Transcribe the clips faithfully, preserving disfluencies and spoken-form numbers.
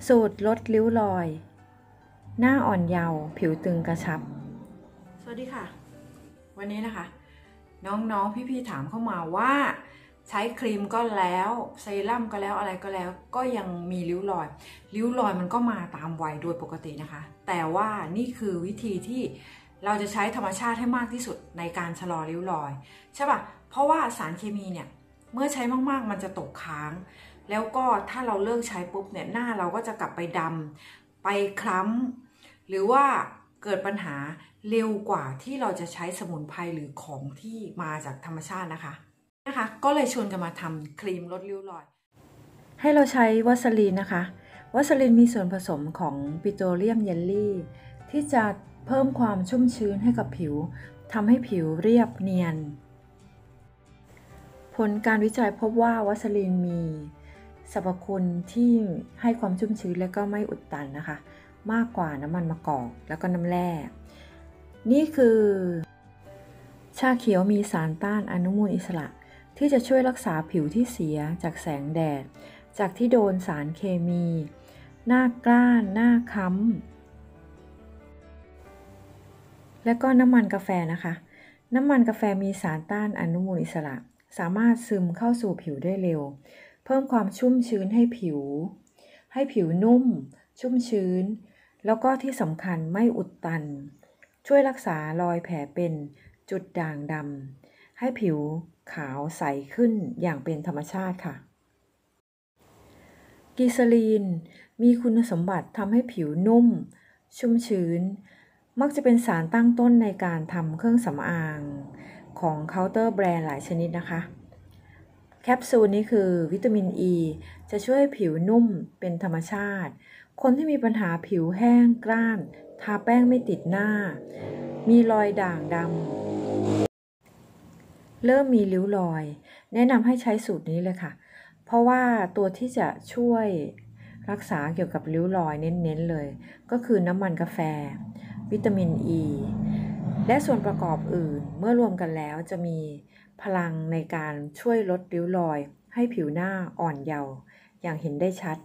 สูตรลดริ้วรอยหน้าอ่อนเยาว์ผิวตึงกระชับสวัสดีค่ะวันนี้นะคะน้องๆพี่ๆถามเข้ามาว่าใช้ครีมก็แล้วเซรั่มก็แล้วอะไรก็แล้วก็ยังมีริ้วรอยริ้วรอยมันก็มาตามวัยโดยปกตินะคะแต่ว่านี่คือวิธีที่เราจะใช้ธรรมชาติให้มากที่สุดในการชะลอริ้วรอยใช่ป่ะเพราะว่าสารเคมีเนี่ยเมื่อใช้มากๆมันจะตกค้างแล้วก็ถ้าเราเลิกใช้ปุ๊บเนี่ยหน้าเราก็จะกลับไปดำไปคล้ำหรือว่าเกิดปัญหาเร็วกว่าที่เราจะใช้สมุนไพรหรือของที่มาจากธรรมชาตินะคะนะคะก็เลยชวนกันมาทำครีมลดริ้วรอยให้เราใช้วัสลีนนะคะวัสลีนมีส่วนผสมของปิโตรเลียมเยลลี่ที่จะเพิ่มความชุ่มชื้นให้กับผิวทำให้ผิวเรียบเนียนผลการวิจัยพบว่าวัสลีนมีสรรพคุณที่ให้ความชุ่มชื้นและก็ไม่อุดตันนะคะมากกว่าน้ำมันมะกอกแล้วก็น้ำแร่นี่คือชาเขียวมีสารต้านอนุมูลอิสระที่จะช่วยรักษาผิวที่เสียจากแสงแดดจากที่โดนสารเคมีหน้ากร้านหน้าค้ำและก็น้ำมันกาแฟนะคะน้ำมันกาแฟมีสารต้านอนุมูลอิสระสามารถซึมเข้าสู่ผิวได้เร็วเพิ่มความชุ่มชื้นให้ผิวให้ผิวนุ่มชุ่มชื้นแล้วก็ที่สำคัญไม่อุดตันช่วยรักษารอยแผลเป็นจุดด่างดำให้ผิวขาวใสขึ้นอย่างเป็นธรรมชาติค่ะกิซาลีนมีคุณสมบัติทำให้ผิวนุ่มชุ่มชื้นมักจะเป็นสารตั้งต้นในการทำเครื่องสำอางของเคาน์เตอร์แบรนด์หลายชนิดนะคะแคปซูลนี้คือวิตามินอ e, ีจะช่วยให้ผิวนุ่มเป็นธรรมชาติคนที่มีปัญหาผิวแห้งกร้านทาแป้งไม่ติดหน้ามีรอยด่างดำเริ่มมีริ้วรอยแนะนำให้ใช้สูตรนี้เลยค่ะเพราะว่าตัวที่จะช่วยรักษาเกี่ยวกับริ้วรอยเน้นๆเลยก็คือน้ำมันกาแฟวิตามินอ e, ีและส่วนประกอบอื่นเมื่อรวมกันแล้วจะมีพลังในการช่วยลดริ้วรอยให้ผิวหน้าอ่อนเยาว์อย่างเห็นได้ชัด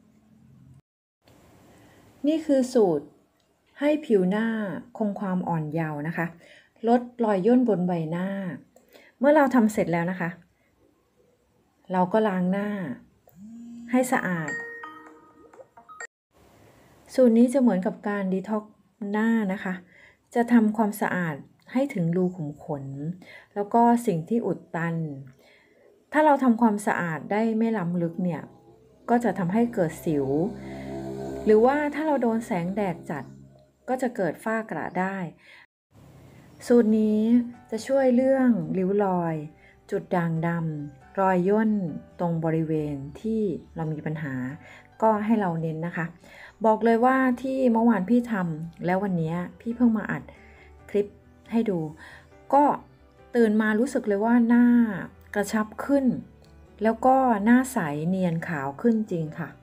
นี่คือสูตรให้ผิวหน้าคงความอ่อนเยาว์นะคะลดรอยย่นบนใบหน้าเมื่อเราทำเสร็จแล้วนะคะเราก็ล้างหน้าให้สะอาดสูตรนี้จะเหมือนกับการดีท็อกซ์หน้านะคะจะทำความสะอาดให้ถึงรูขุมขนแล้วก็สิ่งที่อุดตันถ้าเราทำความสะอาดได้ไม่ล้ำลึกเนี่ยก็จะทำให้เกิดสิวหรือว่าถ้าเราโดนแสงแดดจัดก็จะเกิดฝ้ากระได้สูตรนี้จะช่วยเรื่องริ้วรอยจุดด่างดำรอยย่นตรงบริเวณที่เรามีปัญหาก็ให้เราเน้นนะคะบอกเลยว่าที่เมื่อวานพี่ทำแล้ววันนี้พี่เพิ่งมาอัดคลิปให้ดูก็ตื่นมารู้สึกเลยว่าหน้ากระชับขึ้นแล้วก็หน้าใสเนียนขาวขึ้นจริงค่ะ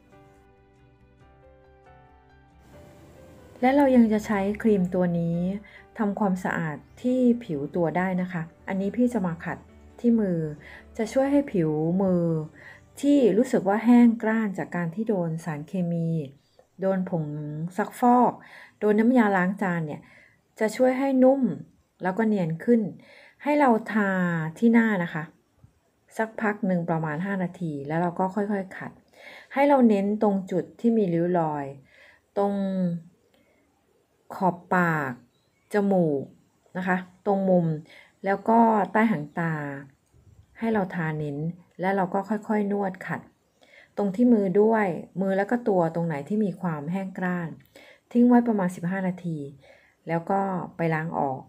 และเรายังจะใช้ครีมตัวนี้ทำความสะอาดที่ผิวตัวได้นะคะอันนี้พี่จะมาขัดที่มือจะช่วยให้ผิวมือที่รู้สึกว่าแห้งกร้านจากการที่โดนสารเคมีโดนผงซักฟอกโดนน้ำยาล้างจานเนี่ยจะช่วยให้นุ่มแล้วก็เนียนขึ้นให้เราทาที่หน้านะคะสักพักหนึ่งประมาณห้านาทีแล้วเราก็ค่อยๆขัดให้เราเน้นตรงจุดที่มีริ้วรอยตรงขอบปากจมูกนะคะตรงมุมแล้วก็ใต้หางตาให้เราทาเน้นแล้วเราก็ค่อยๆนวดขัดตรงที่มือด้วยมือแล้วก็ตัวตรงไหนที่มีความแห้งกร้านทิ้งไว้ประมาณสิบห้านาทีแล้วก็ไปล้างออก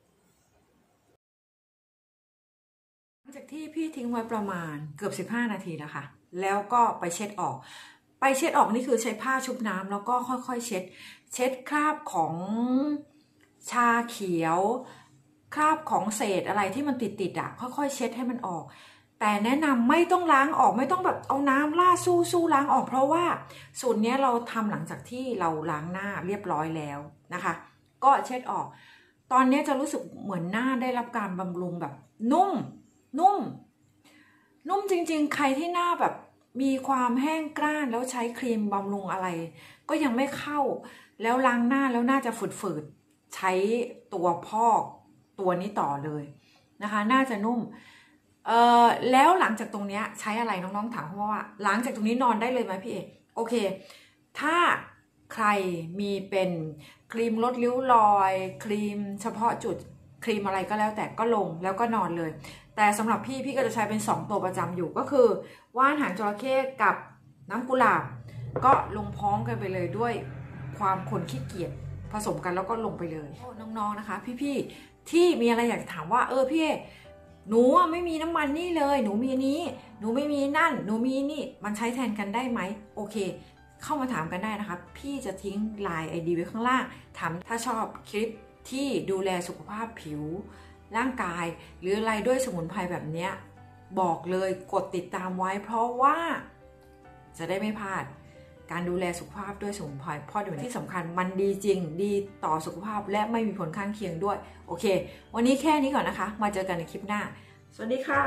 หลังจากที่พี่ทิ้งไว้ประมาณเกือบสิบห้านาทีแล้วค่ะแล้วก็ไปเช็ดออกไปเช็ดออกนี่คือใช้ผ้าชุบน้ำแล้วก็ค่อยๆเช็ดเช็ดคราบของชาเขียวคราบของเศษอะไรที่มันติดๆอ่ะค่อยๆเช็ดให้มันออกแต่แนะนำไม่ต้องล้างออกไม่ต้องแบบเอาน้ำลาดสู้สู้ล้างออกเพราะว่าสูตรนี้เราทำหลังจากที่เราล้างหน้าเรียบร้อยแล้วนะคะก็เช็ดออกตอนนี้จะรู้สึกเหมือนหน้าได้รับการบำรุงแบบนุ่มนุ่มนุ่มจริงๆใครที่หน้าแบบมีความแห้งกร้านแล้วใช้ครีมบำรุงอะไรก็ยังไม่เข้าแล้วล้างหน้าแล้วน่าจะฝืดๆใช้ตัวพอกตัวนี้ต่อเลยนะคะน่าจะนุ่มเอ่อแล้วหลังจากตรงนี้ใช้อะไรน้องๆถามเพราะว่าหลังจากตรงนี้นอนได้เลยไหมพี่เอกโอเคถ้าใครมีเป็นครีมลดริ้วรอยครีมเฉพาะจุดครีมอะไรก็แล้วแต่ก็ลงแล้วก็นอนเลยแต่สำหรับพี่พี่ก็จะใช้เป็นสองตัวประจำอยู่ก็คือว่านหางจระเข้กับน้ำกุหลาบก็ลงพร้อมกันไปเลยด้วยความคนขี้เกียจผสมกันแล้วก็ลงไปเลยน้องๆนะคะพี่ๆที่มีอะไรอยากถามว่าเออพี่หนูไม่มีน้ำมันนี่เลยหนูมีนี้หนูไม่มีนั่นหนูมีนี่มันใช้แทนกันได้ไหมโอเคเข้ามาถามกันได้นะคะพี่จะทิ้งไลน์ ไอ ดี ไว้ข้างล่างถามถ้าชอบคลิปที่ดูแลสุขภาพผิวร่างกายหรืออะไรด้วยสมุนไพรแบบนี้บอกเลยกดติดตามไว้เพราะว่าจะได้ไม่พลาดการดูแลสุขภาพด้วยสมุนไพรเพราะเดี๋ยวที่สำคัญมันดีจริงดีต่อสุขภาพและไม่มีผลข้างเคียงด้วยโอเควันนี้แค่นี้ก่อนนะคะมาเจอกันในคลิปหน้าสวัสดีค่ะ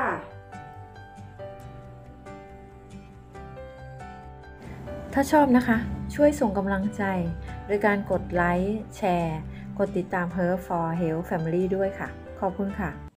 ถ้าชอบนะคะช่วยส่งกำลังใจโดยการกดไลค์แชร์กดติดตาม Her for Health Family ด้วยค่ะขอบคุณค่ะ